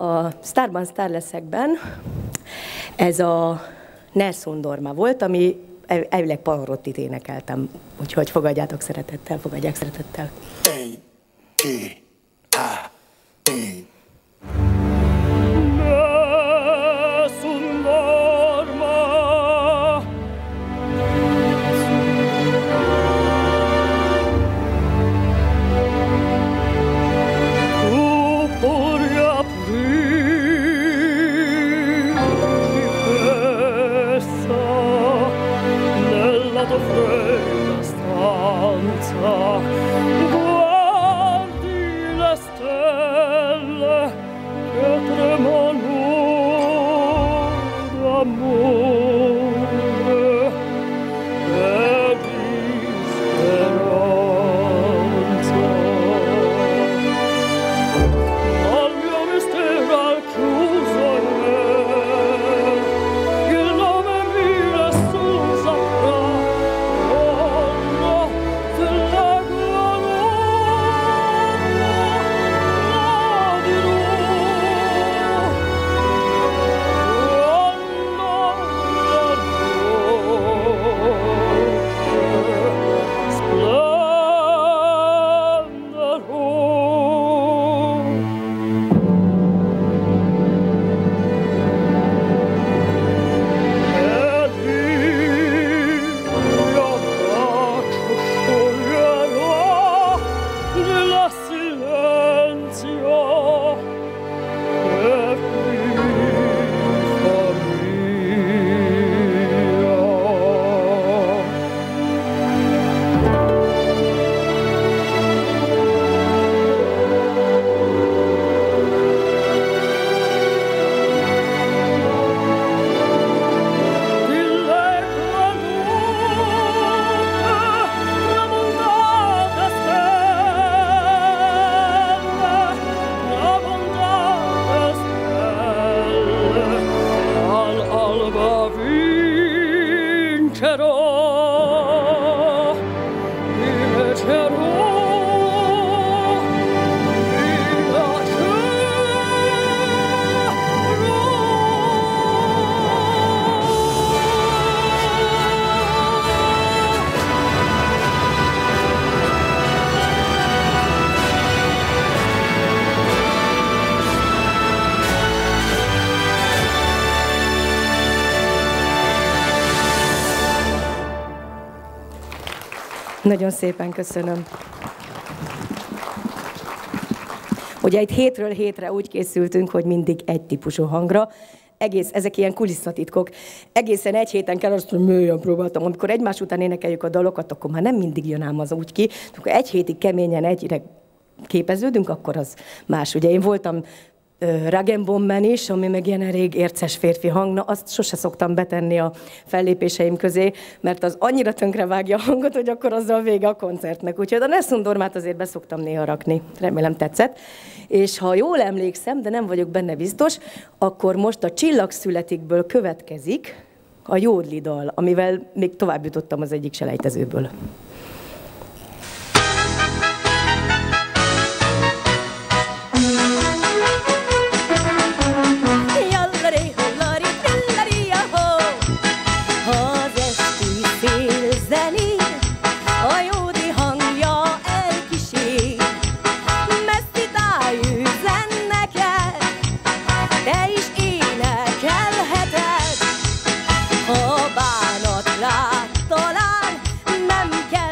a Sztárban, Sztár leszekben ez a Nelson Dorma volt, ami elvileg Pavarottit énekeltem, úgyhogy fogadjátok szeretettel, fogadják szeretettel. Nagyon szépen köszönöm. Ugye itt hétről hétre úgy készültünk, hogy mindig egy típusú hangra. Ezek ilyen kulisszatitkok. Egészen egy héten kell azt, hogy mélyen próbáltam. Amikor egymás után énekeljük a dalokat, akkor már nem mindig jön ám az úgy ki. Amikor egy hétig keményen egyre képeződünk, akkor az más. Ugye én voltam Ragenbomben is, ami meg ilyen elég érces férfi hang, na azt sose szoktam betenni a fellépéseim közé, mert az annyira tönkrevágja a hangot, hogy akkor azzal vége a koncertnek. Úgyhogy a Nelson Dormát azért beszoktam néha rakni, remélem tetszett. És ha jól emlékszem, de nem vagyok benne biztos, akkor most a Csillag születikből következik a Jódli dal, amivel még tovább jutottam az egyik selejtezőből. Talán nem kell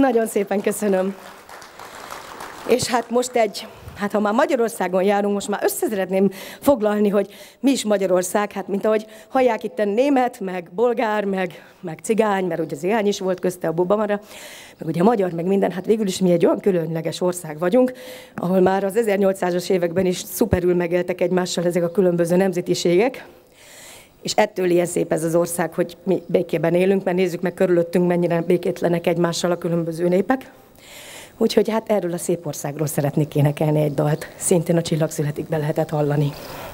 Nagyon szépen köszönöm. És hát most ha már Magyarországon járunk, most már össze szeretném foglalni, hogy mi is Magyarország, hát mint ahogy hallják itt német, meg bolgár, meg cigány, mert ugye cigány is volt közte a Bubamara, meg ugye magyar, meg minden, hát végül is mi egy olyan különleges ország vagyunk, ahol már az 1800-as években is szuperül megéltek egymással ezek a különböző nemzetiségek, és ettől ilyen szép ez az ország, hogy mi békében élünk, mert nézzük meg körülöttünk, mennyire békétlenek egymással a különböző népek. Úgyhogy hát erről a szép országról szeretnék énekelni egy dalt. Szintén a Csillag születik be lehetett hallani.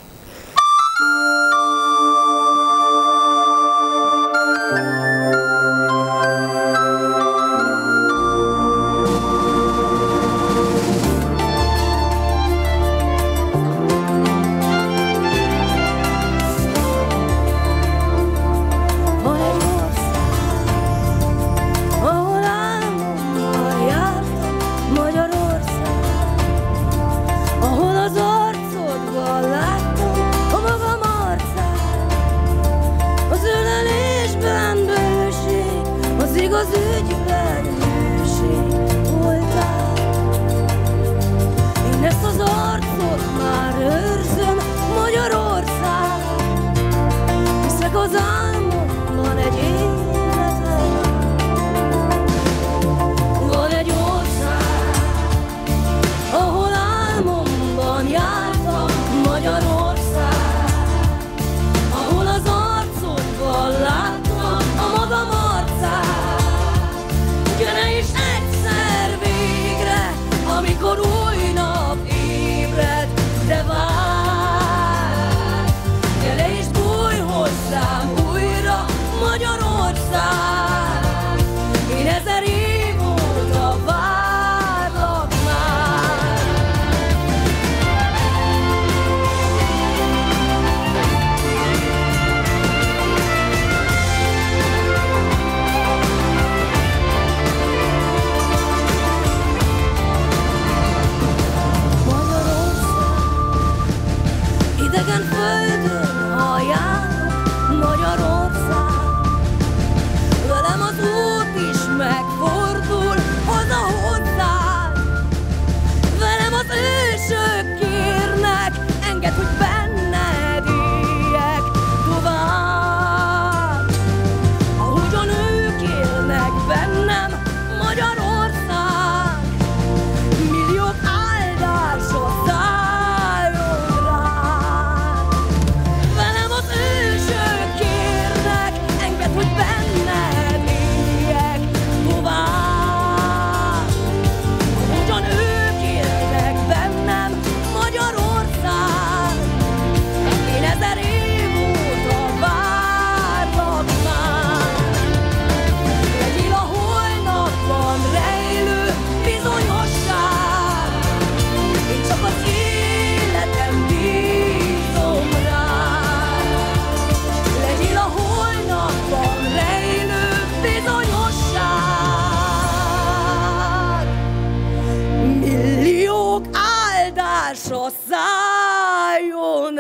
Szálljon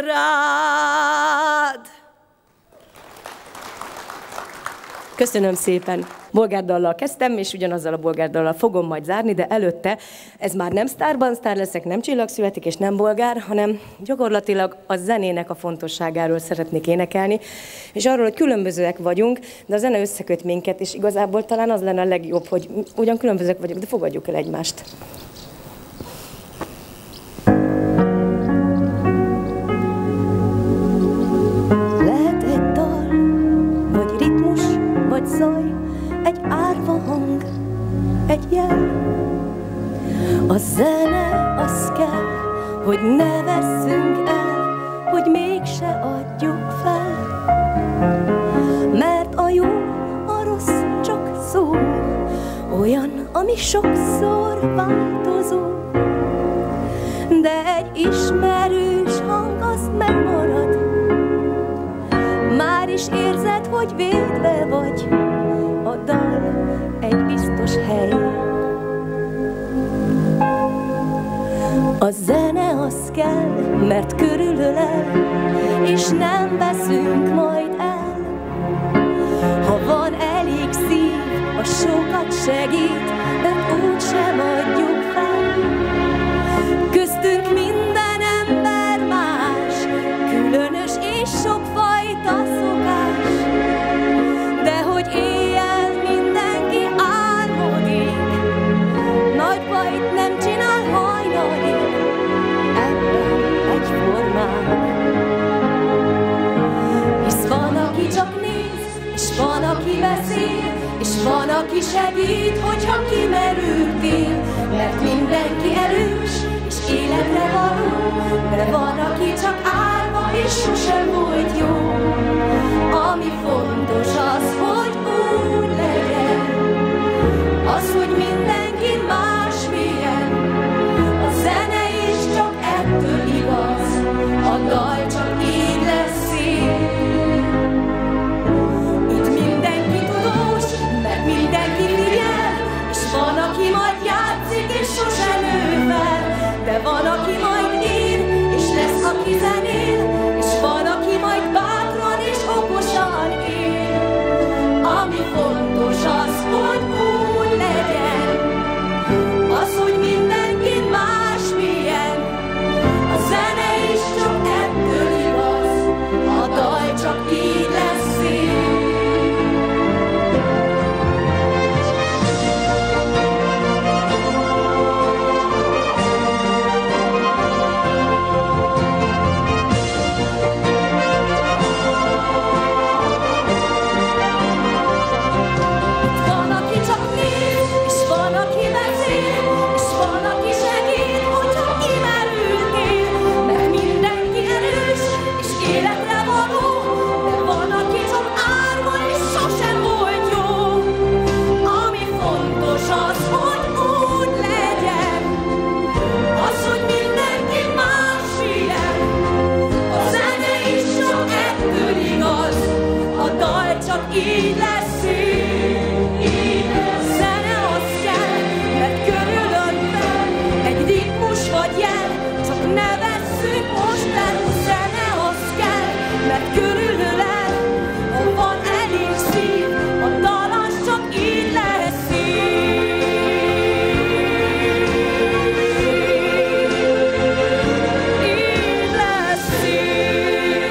rád! Köszönöm szépen! Bolgárdallal kezdtem, és ugyanazzal a bolgárdallal fogom majd zárni, de előtte ez már nem sztárban sztár leszek, nem Csillag születik, és nem bolgár, hanem gyakorlatilag a zenének a fontosságáról szeretnék énekelni, és arról, hogy különbözőek vagyunk, de a zene összeköt minket, és igazából talán az lenne a legjobb, hogy ugyan különbözőek vagyunk, de fogadjuk el egymást. Vagy zaj, egy árva hang, egy jel. A zene az kell, hogy ne vesszünk el, hogy mégse adjuk fel. Mert a jó, a rossz csak szó, olyan, ami sokszor változó. De egy ismerős hang az megmarad, már is érzed, hogy védve vagy, a dal egy biztos hely. A zene az kell, mert körülölel, és nem veszünk majd el. Ha van elég szív, a sokat segít, de sosem adjuk fel. Köztünk minden ember más, különös és sokfajta szokás. De hogy éjjel mindenki álmodik, nagy bajt nem csinál hajnalig, ebben egyformák. Hisz van, aki csak néz, és van, aki beszél, és van, aki segít, hogyha kimerültél. Mert mindenki erős, és életre való, de van, aki csak álva, és sosem volt jó. Ami fontos az, hogy úgy legyen, az, hogy mindenki másmilyen. A zene is csak ettől igaz, a dal csak így lesz szép. Itt mindenki tudós, mert mindenki figyel, és van, aki majd játszik, és sosem nő fel. De van, aki majd ír, és lesz, aki zenél, és van, aki majd bátran és okosan él. Ami fontos az, hogy úgy legyen, az, hogy mindenki másmilyen. A zene is csak ettől igaz, a dal csak így lesz szép. Így lesz szép. Zene az kell, mert körülöttem egy ritmus vagy jel, csak ne vesszük most el. Zene az kell, mert körülöttem, ha van elég szív, a dal az csak így lesz szép. Így lesz szép.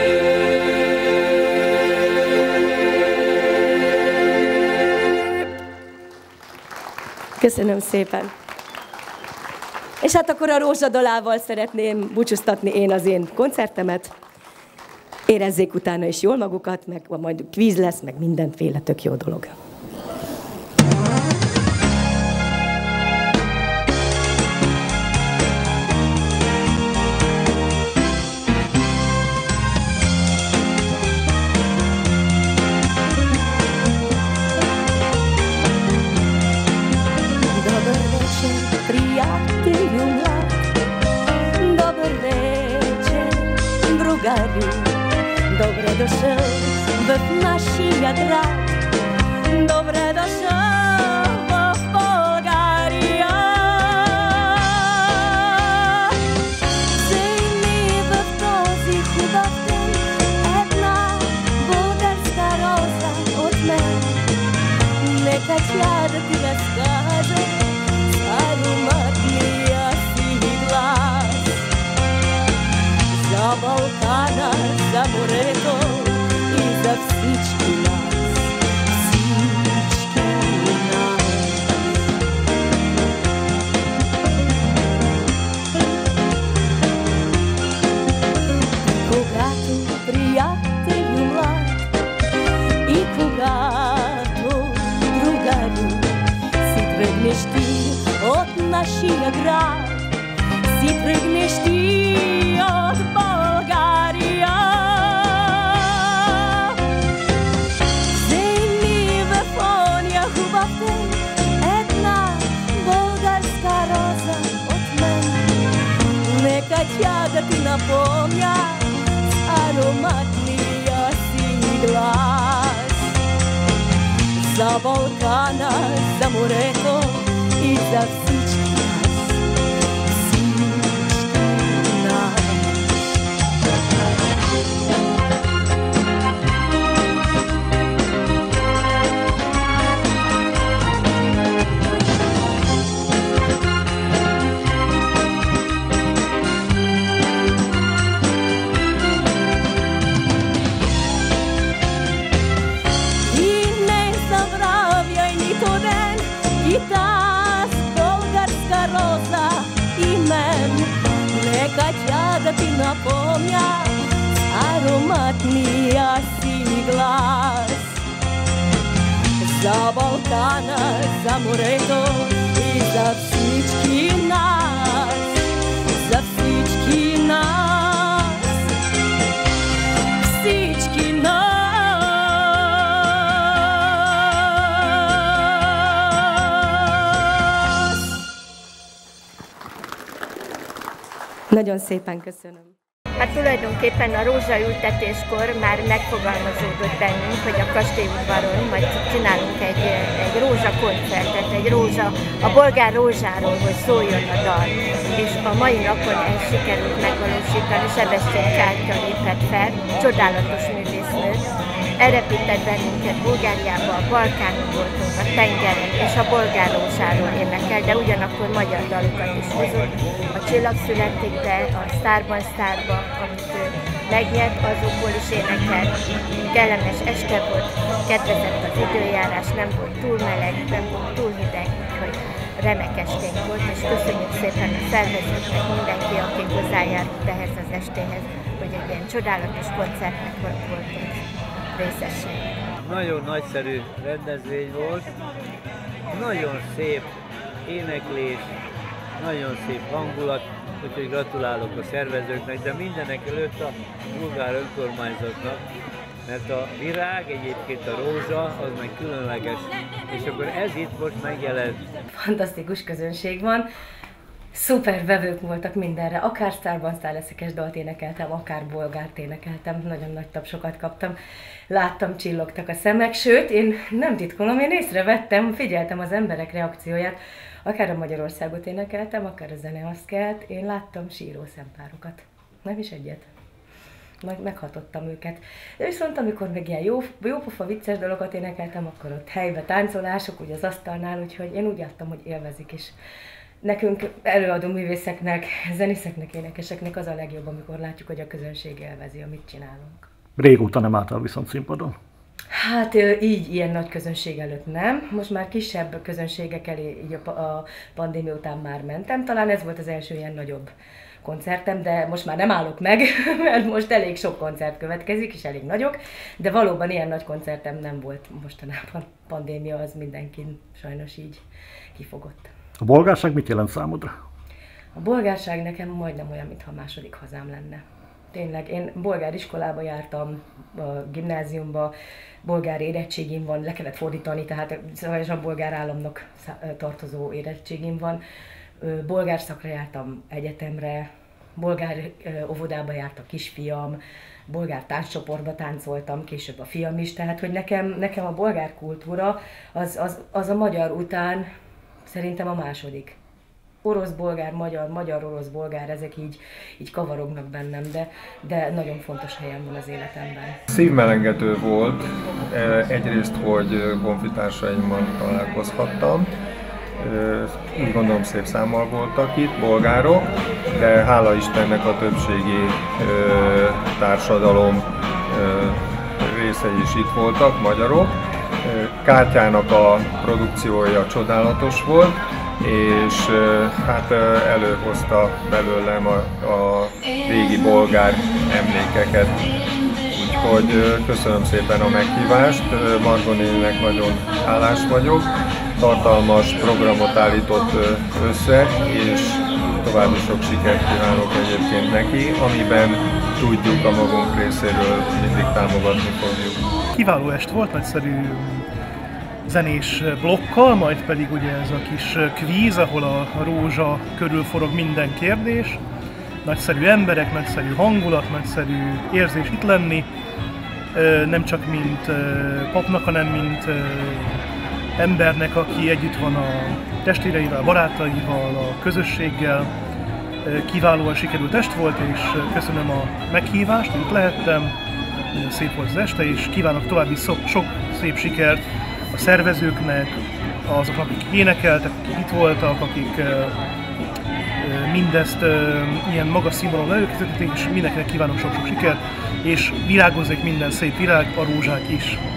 Köszönöm szépen. És hát akkor a rózsadalával szeretném búcsúztatni én az én koncertemet. Érezzék utána is jól magukat, meg majd kvíz lesz, meg mindenféle tök jó dolog. Добре дошъл в нашия град, добре дошъл в България. Вземи в този хубав ден една българска роза от мен. Нека тя да ти разкаже с ароматния си глас. За Балкана, за морето и за всички нас, всички нас. Когато приятелю млад и когато другарю си тръгнеш ти от нашия град, си тръгнеш ти от България. Вземи в оня хубав ден една българска роза от мен. Нека тя да ти напомня с ароматния си глас. За Балкана, за морето и за всички нас. zapomniał aromatni jasny glas. Za Bałkana, za Moreto i za wszystkich nas, za wszystkich nas, wszystkich nas. Nagyon szépen köszönöm. Hát tulajdonképpen a rózsaültetéskor már megfogalmazódott bennünk, hogy a kastélyudvaron majd csinálunk egy rózsakoncertet, egy rózsa, a bolgár rózsáról, hogy szóljon a dal. És a mai napon ezt sikerült megvalósítani, Sebestyén Kátya lépett fel, csodálatos művésznő. Elrepített bennünket Bulgáriába, a Balkánon voltunk, a tengeren, és a bolgár rózsáról énekel, de ugyanakkor magyar dalokat is hozott. A Csillagszületikbe, a Sztárban Sztárba, amit ő megnyert, azokból is énekel. Kellemes este volt, kedvezett az időjárás, nem volt túl meleg, nem volt túl hideg, úgyhogy remek esténk volt, és köszönjük szépen a szervezőknek, mindenki, aki hozzájárult ehhez az estéhez, hogy egy ilyen csodálatos koncertnek voltunk részesei. Nagyon nagyszerű rendezvény volt, nagyon szép éneklés, nagyon szép hangulat, úgyhogy gratulálok a szervezőknek, de mindenek előtt a bulgár önkormányzatnak, mert a virág, egyébként a rózsa, az meg különleges, és akkor ez itt most megjelent. Fantasztikus közönség van, szuper vevők voltak mindenre, akár Sztárban Sztár leszekes dalt énekeltem, akár bolgárt énekeltem, nagyon nagy tapsokat kaptam, láttam, csillogtak a szemek, sőt, én nem titkolom, én észrevettem, figyeltem az emberek reakcióját, akár a Magyarországot énekeltem, akár a zene azt kelt, én láttam síró szempárokat, nem is egyet. Meghatottam őket. De viszont amikor meg ilyen jópofa vicces dalokat énekeltem, akkor ott helybe táncolások, ugye az asztalnál, úgyhogy én úgy láttam, hogy élvezik is. Nekünk előadó művészeknek, zenészeknek, énekeseknek az a legjobb, amikor látjuk, hogy a közönség élvezi, amit csinálunk. Régóta nem álltál viszont színpadon? Hát így ilyen nagy közönség előtt nem. Most már kisebb közönségek elé így a pandémia után már mentem. Talán ez volt az első ilyen nagyobb koncertem, de most már nem állok meg, mert most elég sok koncert következik, és elég nagyok, de valóban ilyen nagy koncertem nem volt mostanában. Pandémia az mindenkin sajnos így kifogott. A bolgárság mit jelent számodra? A bolgárság nekem majdnem olyan, mintha a második hazám lenne. Tényleg, én bolgár iskolába jártam, a gimnáziumba, bolgár érettségim van, le kellett fordítani, tehát a bolgár államnak tartozó érettségim van. Bolgár szakra jártam egyetemre, bolgár óvodába járt a kisfiam, bolgár tánccsoportba táncoltam, később a fiam is, tehát hogy nekem a bolgár kultúra az a magyar után szerintem a második. Orosz-bolgár, magyar, magyar-orosz-bolgár, ezek így kavarognak bennem, de nagyon fontos helyen van az életemben. Szívmelengető volt egyrészt, hogy honfitársaimmal találkozhattam. Úgy gondolom szép számmal voltak itt, bolgárok, de hála Istennek a többségi társadalom részei is itt voltak, magyarok. Kátyának a produkciója csodálatos volt, és hát előhozta belőlem a régi bolgár emlékeket. Úgyhogy köszönöm szépen a meghívást, Margó néninek nagyon hálás vagyok. Tartalmas programot állított össze, és további sok sikert kívánok egyébként neki, amiben tudjuk a magunk részéről mindig támogatni fogjuk. Kiváló est volt, nagyszerű zenés blokkal, majd pedig ugye ez a kis kvíz, ahol a rózsa körül forog minden kérdés. Nagyszerű emberek, nagyszerű hangulat, nagyszerű érzés itt lenni. Nem csak mint papnak, hanem mint embernek, aki együtt van a testvéreivel, barátaival, a közösséggel. Kiválóan sikerült est volt, és köszönöm a meghívást, hogy itt lehettem. Nagyon szép volt az este, és kívánok további sok szép sikert a szervezőknek, azoknak, akik énekeltek, akik itt voltak, akik mindezt ilyen magas színvonalon előkészítették, és mindenkinek kívánok sok sikert, és virágozzék minden szép virág, a rózsák is.